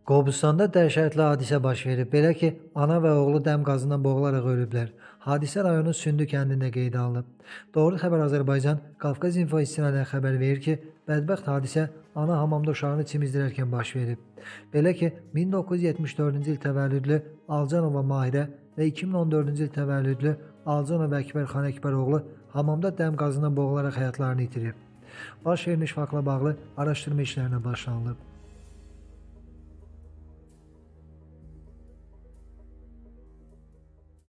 Qobustanda dəhşətli hadisə baş verib. Belə ki, ana və oğlu dəm qazından boğularaq ölüblər. Hadisə rayonun Sündü kəndində qeydə alınıb. Doğru Xəbər Azərbaycan Qafqaz İnfo istinadən xəbər verir ki, bədbəxt hadisə ana hamamda uşağını çimizdirərkən baş verib. Belə ki, 1974-cü il təvəllüdlü Alcanova Mahirə və 2014-cü il təvəllüdlü Alcanov Əkbər Xan Əkbəroğlu hamamda dəm qazından boğularaq həyatlarını itirib. Baş vermiş faktla bağlı araşdırma işlərinə başlanılıb.